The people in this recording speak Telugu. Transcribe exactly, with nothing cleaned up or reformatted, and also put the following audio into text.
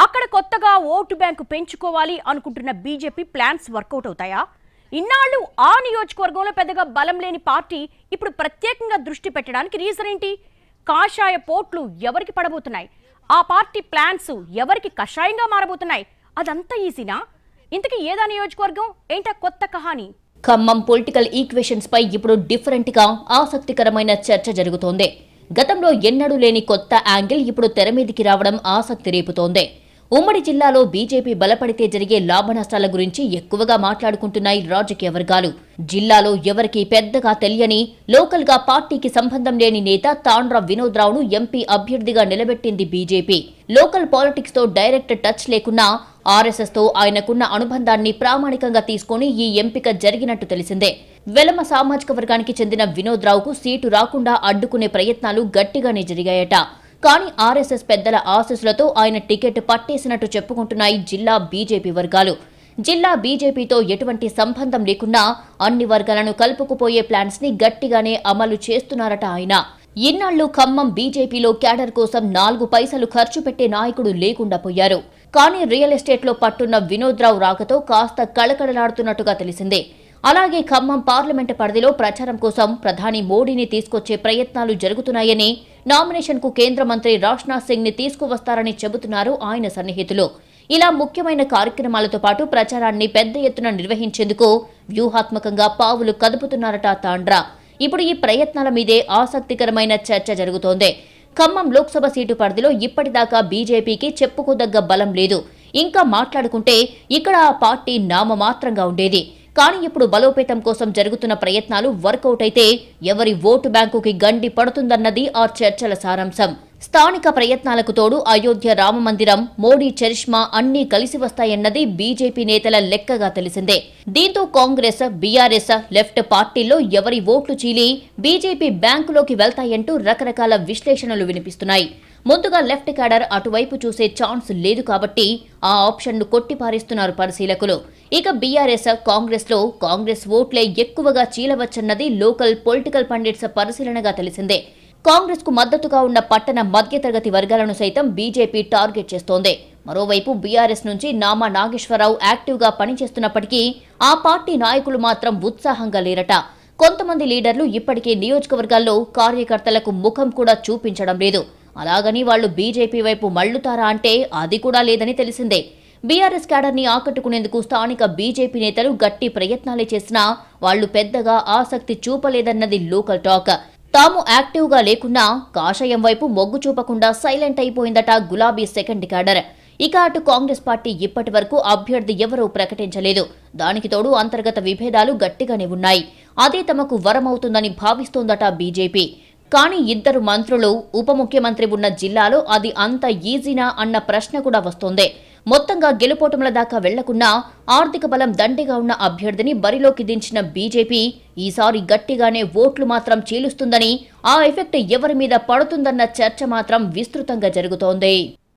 అక్కడ కొత్తగా ఓటు బ్యాంకు పెంచుకోవాలి అనుకుంటున్న బీజేపీ ప్లాన్స్ వర్కౌట్ అవుతాయా? ఇన్నాళ్ళు ఆ నియోజకవర్గంలో పెద్దగా బలం లేని పార్టీ ఇప్పుడు ప్రత్యేకంగా దృష్టి పెట్టడానికి రీజన్ ఏంటి? కాషాయ పోట్లు ఎవరికి పడబోతున్నాయి? ఆ పార్టీ ప్లాన్స్ ఎవరికి కషాయంగా మారబోతున్నాయి? అదంతా ఈజీనా? ఇంతకీ ఏదా నియోజకవర్గం? ఏంటా కొత్త కహాని? ఖమ్మం పొలిటికల్ ఈక్వేషన్స్ పై ఇప్పుడు డిఫరెంట్ గా ఆసక్తికరమైన చర్చ జరుగుతోంది. గతంలో ఎన్నడూ లేని కొత్త యాంగిల్ ఇప్పుడు తెర మీదికి రావడం ఆసక్తి రేపుతోంది. ఉమ్మడి జిల్లాలో బీజేపీ బలపడితే జరిగే లాభ నష్టాల గురించి ఎక్కువగా మాట్లాడుకుంటున్నాయి రాజకీయ వర్గాలు. జిల్లాలో ఎవరికీ పెద్దగా తెలియని, లోకల్ గా పార్టీకి సంబంధం లేని నేత తాండ్ర వినోద్ రావును ఎంపీ అభ్యర్థిగా నిలబెట్టింది బీజేపీ. లోకల్ పాలిటిక్స్ తో డైరెక్ట్ టచ్ లేకున్నా ఆర్ఎస్ఎస్ తో ఆయనకున్న అనుబంధాన్ని ప్రామాణికంగా తీసుకుని ఈ ఎంపిక జరిగినట్టు తెలిసిందే. వెలమ సామాజిక వర్గానికి చెందిన వినోద్ రావుకు సీటు రాకుండా అడ్డుకునే ప్రయత్నాలు గట్టిగానే జరిగాయట. కానీ ఆర్ఎస్ఎస్ పెద్దల ఆశీస్సులతో ఆయన టికెట్ పట్టేసినట్టు చెప్పుకుంటున్నాయి జిల్లా బీజేపీ వర్గాలు. జిల్లా బీజేపీతో ఎటువంటి సంబంధం లేకున్నా అన్ని వర్గాలను కలుపుకుపోయే ప్లాన్స్ ని గట్టిగానే అమలు చేస్తున్నారట ఆయన. ఇన్నాళ్లు ఖమ్మం బీజేపీలో క్యాడర్ కోసం నాలుగు పైసలు ఖర్చు పెట్టే నాయకుడు లేకుండా పోయారు. కానీ రియల్ ఎస్టేట్ లో పట్టున్న వినోద్ రావు రాకతో కాస్త కళకళలాడుతున్నట్టుగా తెలిసిందే. అలాగే ఖమ్మం పార్లమెంటు పరిధిలో ప్రచారం కోసం ప్రధాని మోడీని తీసుకొచ్చే ప్రయత్నాలు జరుగుతున్నాయని, నామినేషన్ కు కేంద్ర మంత్రి రాజ్నాథ్ సింగ్ ని తీసుకువస్తారని చెబుతున్నారు ఆయన సన్నిహితులు. ఇలా ముఖ్యమైన కార్యక్రమాలతో పాటు ప్రచారాన్ని పెద్ద ఎత్తున నిర్వహించేందుకు వ్యూహాత్మకంగా పావులు కదుపుతున్నారట తాండ్రా. ఇప్పుడు ఈ ప్రయత్నాల మీదే ఆసక్తికరమైన చర్చ జరుగుతోంది. ఖమ్మం లోక్సభ సీటు పరిధిలో ఇప్పటిదాకా బీజేపీకి చెప్పుకోదగ్గ బలం లేదు. ఇంకా మాట్లాడుకుంటే ఇక్కడ ఆ పార్టీ నామమాత్రంగా ఉండేది. కానీ ఇప్పుడు బలోపేతం కోసం జరుగుతున్న ప్రయత్నాలు వర్కౌట్ అయితే ఎవరి ఓటు బ్యాంకుకి గండి పడుతుందన్నది ఆ చర్చల సారాంశం. స్థానిక ప్రయత్నాలకు తోడు అయోధ్య రామమందిరం, మోడీ చరిష్మా అన్నీ కలిసి వస్తాయన్నది బీజేపీ నేతల లెక్కగా తెలిసిందే. దీంతో కాంగ్రెస్, బీఆర్ఎస్, లెఫ్ట్ పార్టీల్లో ఎవరి ఓట్లు చీలి బీజేపీ బ్యాంకులోకి వెళ్తాయంటూ రకరకాల విశ్లేషణలు వినిపిస్తున్నాయి. ముందుగా లెఫ్ట్ క్యాడర్ అటువైపు చూసే ఛాన్స్ లేదు కాబట్టి ఆ ఆప్షన్ ను కొట్టిపారేస్తున్నారు పరిశీలకులు. ఇక బీఆర్ఎస్, కాంగ్రెస్ లో కాంగ్రెస్ ఓట్లే ఎక్కువగా చీలవచ్చన్నది లోకల్ పొలిటికల్ పండిట్స్ పరిశీలనగా తెలిసిందే. కాంగ్రెస్ కు మద్దతుగా ఉన్న పట్టణ మధ్యతరగతి వర్గాలను సైతం బీజేపీ టార్గెట్ చేస్తోంది. మరోవైపు బీఆర్ఎస్ నుంచి నామా నాగేశ్వరరావు యాక్టివ్ గా పనిచేస్తున్నప్పటికీ ఆ పార్టీ నాయకులు మాత్రం ఉత్సాహంగా లేరట. కొంతమంది లీడర్లు ఇప్పటికే నియోజకవర్గాల్లో కార్యకర్తలకు ముఖం కూడా చూపించడం లేదు. అలాగని వాళ్లు బీజేపీ వైపు మళ్లుతారా అంటే అది కూడా లేదని తెలిసిందే. బీఆర్ఎస్ క్యాడర్ ని ఆకట్టుకునేందుకు స్థానిక బీజేపీ నేతలు గట్టి ప్రయత్నాలే చేసినా వాళ్లు పెద్దగా ఆసక్తి చూపలేదన్నది లోకల్ టాక్. తాము యాక్టివ్ గా లేకున్నా కాషాయం వైపు మొగ్గు చూపకుండా సైలెంట్ అయిపోయిందట గులాబీ సెకండ్ క్యాడర్. ఇక అటు కాంగ్రెస్ పార్టీ ఇప్పటి వరకు అభ్యర్థి ఎవరూ ప్రకటించలేదు. దానికి తోడు అంతర్గత విభేదాలు గట్టిగానే ఉన్నాయి. అదే తమకు వరమవుతుందని భావిస్తోందట బీజేపీ. కానీ ఇద్దరు మంత్రులు, ఉప ముఖ్యమంత్రి ఉన్న జిల్లాలో అది అంత ఈజీనా అన్న ప్రశ్న కూడా వస్తోంది. మొత్తంగా గెలుపోటముల దాకా వెళ్లకున్నా ఆర్థిక బలం దండిగా ఉన్న అభ్యర్థిని బరిలోకి దించిన బీజేపీ ఈసారి గట్టిగానే ఓట్లు మాత్రం చీలుస్తుందని, ఆ ఎఫెక్ట్ ఎవరి మీద పడుతుందన్న చర్చ మాత్రం విస్తృతంగా జరుగుతోంది.